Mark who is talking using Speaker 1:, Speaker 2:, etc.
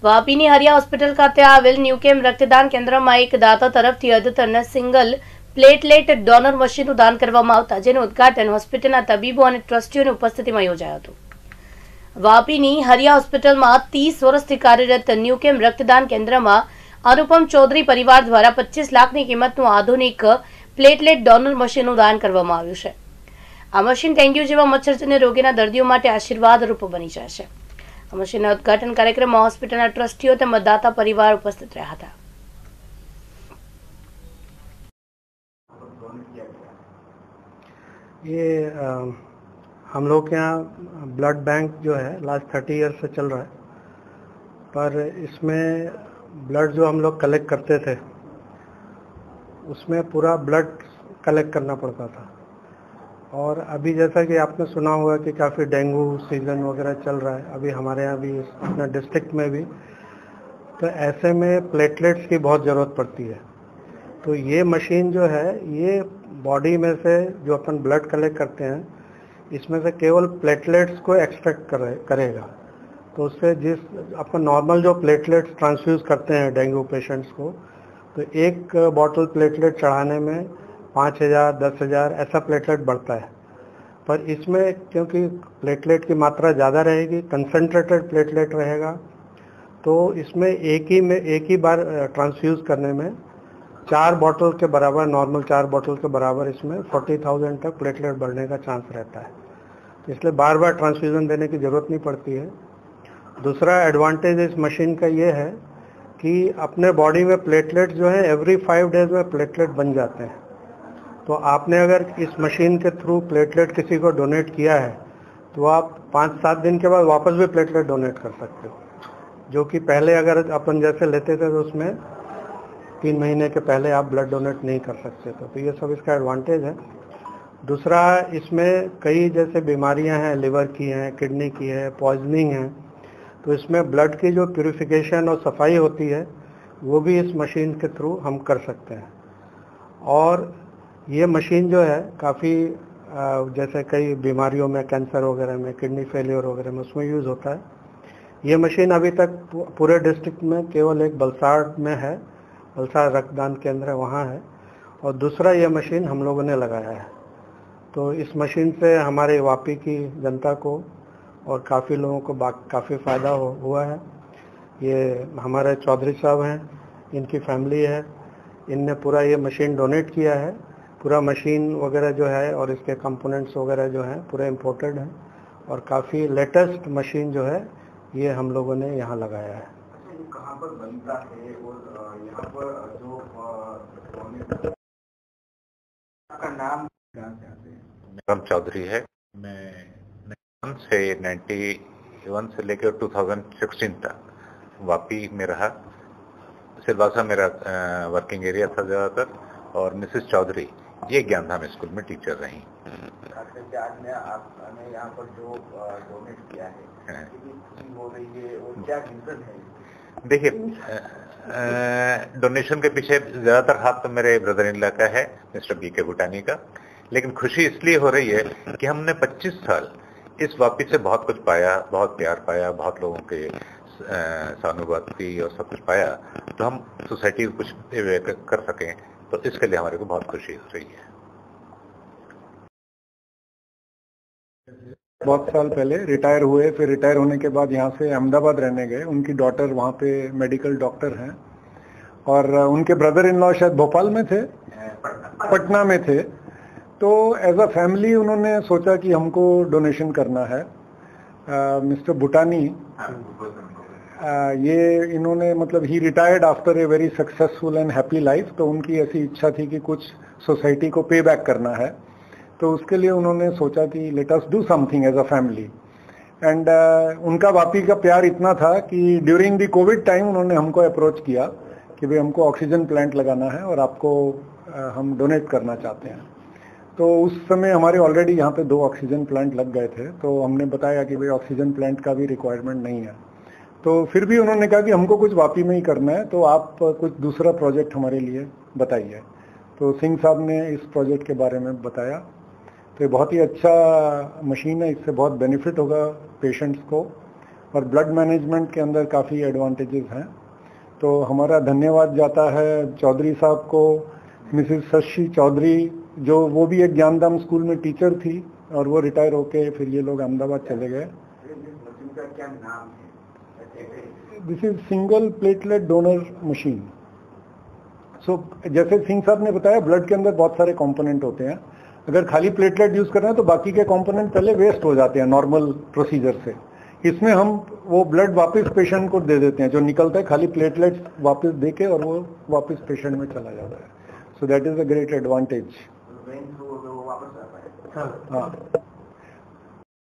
Speaker 1: વાપીની હરિયા hospital ખાતે આવેલ ન્યુકેમ રક્તદાન કેન્દ્રમાં એક દાતા તરફથી અદ્યતન સિંગલ પ્લેટલેટ ડોનર મશીનનું દાન કરવામાં આવતા જેનું ઉદ્ઘાટન હોસ્પિટલના તબીબો અને ટ્રસ્ટીઓની ઉપસ્થિતિમાં યોજાયું હતું। વાપીની હરિયા હોસ્પિટલમાં 30 વર્ષથી કાર્યરત ન્યુકેમ રક્તદાન કેન્દ્રમાં अनुपम चौधरी परिवार द्वारा 25 लाखની કિંમતનું આધુનિક પ્લેટલેટ ડોનર મશીનનું દાન કરવામાં આવ્યું છે। આ મશીન ડેન્ગ્યુ જેવા મચ્છરજન્ય રોગીના દર્દીઓ માટે આશીર્વાદરૂપ બની જશે। આ મશીનના ઉદ્ઘાટન કાર્યક્રમમાં હોસ્પિટલના ટ્રસ્ટીઓ તેમજ દાતા પરિવાર ઉપસ્થિત રહ્યા હતા।
Speaker 2: ये हम लोग के यहाँ ब्लड बैंक जो है लास्ट 30 ईयर से चल रहा है, पर इसमें ब्लड जो हम लोग कलेक्ट करते थे उसमें पूरा ब्लड कलेक्ट करना पड़ता था। और अभी जैसा कि आपने सुना होगा कि काफ़ी डेंगू सीजन वगैरह चल रहा है अभी हमारे यहाँ भी अपने डिस्ट्रिक्ट में भी, तो ऐसे में प्लेटलेट्स की बहुत ज़रूरत पड़ती है। तो ये मशीन जो है ये बॉडी में से जो अपन ब्लड कलेक्ट करते हैं इसमें से केवल प्लेटलेट्स को एक्सट्रैक्ट करेगा। तो उससे जिस अपन नॉर्मल जो प्लेटलेट्स ट्रांसफ्यूज करते हैं डेंगू पेशेंट्स को, तो एक बॉटल प्लेटलेट चढ़ाने में 5000 10,000 ऐसा प्लेटलेट बढ़ता है। पर इसमें क्योंकि प्लेटलेट की मात्रा ज़्यादा रहेगी, कंसनट्रेटेड प्लेटलेट रहेगा, तो इसमें एक ही बार ट्रांसफ्यूज करने में 4 बॉटल के बराबर, नॉर्मल 4 बॉटल के बराबर इसमें 40,000 तक प्लेटलेट बढ़ने का चांस रहता है। तो इसलिए बार बार ट्रांसफ्यूजन देने की ज़रूरत नहीं पड़ती है। दूसरा एडवांटेज इस मशीन का ये है कि अपने बॉडी में प्लेटलेट जो है एवरी 5 डेज में प्लेटलेट बन जाते हैं। तो आपने अगर इस मशीन के थ्रू प्लेटलेट किसी को डोनेट किया है तो आप 5-7 दिन के बाद वापस भी प्लेटलेट डोनेट कर सकते हो, जो कि पहले अगर अपन जैसे लेते थे तो उसमें 3 महीने के पहले आप ब्लड डोनेट नहीं कर सकते थे। तो ये सब इसका एडवांटेज है। दूसरा, इसमें कई जैसे बीमारियां हैं, लिवर की हैं, किडनी की है, पॉइजनिंग है, तो इसमें ब्लड की जो प्यूरिफिकेशन और सफाई होती है वो भी इस मशीन के थ्रू हम कर सकते हैं। और ये मशीन जो है काफ़ी जैसे कई बीमारियों में, कैंसर वगैरह में, किडनी फेलियर वगैरह में उसमें यूज़ होता है। ये मशीन अभी तक पूरे डिस्ट्रिक्ट में केवल एक बलसाड़ में है, बलसाड़ रक्तदान केंद्र है, वहाँ है। और दूसरा ये मशीन हम लोगों ने लगाया है। तो इस मशीन से हमारे वापी की जनता को और काफ़ी लोगों को काफ़ी फ़ायदा हुआ है। ये हमारे चौधरी साहब हैं, इनकी फैमिली है, इनने पूरा ये मशीन डोनेट किया है। पूरा मशीन वगैरह जो है और इसके कंपोनेंट्स वगैरह जो हैं पूरे इम्पोर्टेड हैं और काफ़ी लेटेस्ट मशीन जो है ये हम लोगों ने यहाँ लगाया है।
Speaker 3: कहाँ पर बनता है और यहाँ पर जो का नाम
Speaker 4: निगम चौधरी है। मैं 91 से लेकर 2016 तक वापी में रहा। सिलवासा मेरा वर्किंग एरिया था ज़्यादातर, और मिसेस चौधरी ये ज्ञानधाम स्कूल में टीचर रही।
Speaker 3: आज में आपने यहाँ पर जो डोनेट किया है खुशी हो रही है और क्या रीजन है?
Speaker 4: देखिए, डोनेशन के पीछे ज़्यादातर हाथ तो मेरे ब्रदर इन लॉ का है, मिस्टर बीके भूटानी का। लेकिन खुशी इसलिए हो रही है कि हमने 25 साल इस वापी से बहुत कुछ पाया, बहुत प्यार पाया, बहुत लोगों के सहानुभूति और सब कुछ पाया, तो हम सोसाइटी को कुछ कर सकें, तो इसके लिए हमारे को बहुत खुशी हो रही है।
Speaker 5: बहुत साल पहले रिटायर हुए, फिर रिटायर होने के बाद यहाँ से अहमदाबाद रहने गए। उनकी डॉटर वहाँ पे मेडिकल डॉक्टर हैं और उनके ब्रदर इन लॉ शायद भोपाल में थे, पटना में थे। तो एज अ फैमिली उन्होंने सोचा कि हमको डोनेशन करना है। मिस्टर भूटानी ये इन्होंने मतलब ही retired after a very successful and happy life, तो उनकी ऐसी इच्छा थी कि कुछ सोसाइटी को पे बैक करना है। तो उसके लिए उन्होंने सोचा कि let us do something as a family. And उनका वापी का प्यार इतना था कि ड्यूरिंग द कोविड टाइम उन्होंने हमको अप्रोच किया कि भाई हमको ऑक्सीजन प्लांट लगाना है और आपको हम डोनेट करना चाहते हैं। तो उस समय हमारे ऑलरेडी यहाँ पे 2 ऑक्सीजन प्लांट लग गए थे। तो हमने बताया कि भाई ऑक्सीजन प्लांट का भी रिक्वायरमेंट नहीं है। तो फिर भी उन्होंने कहा कि हमको कुछ वापी में ही करना है, तो आप कुछ दूसरा प्रोजेक्ट हमारे लिए बताइए। तो सिंह साहब ने इस प्रोजेक्ट के बारे में बताया। तो ये बहुत ही अच्छा मशीन है, इससे बहुत बेनिफिट होगा पेशेंट्स को। और ब्लड मैनेजमेंट के अंदर काफ़ी एडवांटेजेस हैं। तो हमारा धन्यवाद जाता है चौधरी साहब को, मिसेस शशि चौधरी, जो वो भी एक ज्ञानधाम स्कूल में टीचर थी और वो रिटायर होके फिर ये लोग अहमदाबाद चले गए।
Speaker 3: मशीन का क्या नाम है?
Speaker 5: This is single platelet donor machine. So जैसे सिंह साहब ने बताया, ब्लड के अंदर बहुत सारे कंपोनेंट होते हैं। अगर खाली प्लेटलेट यूज कर रहे हैं तो बाकी के कंपोनेंट पहले वेस्ट हो जाते हैं नॉर्मल प्रोसीजर से। इसमें हम वो ब्लड वापस पेशेंट को दे देते हैं, जो निकलता है खाली प्लेटलेट वापस दे के, और वो वापस पेशेंट में चला जाता है। So that is a great advantage.
Speaker 3: वापस आता है।
Speaker 5: हाँ।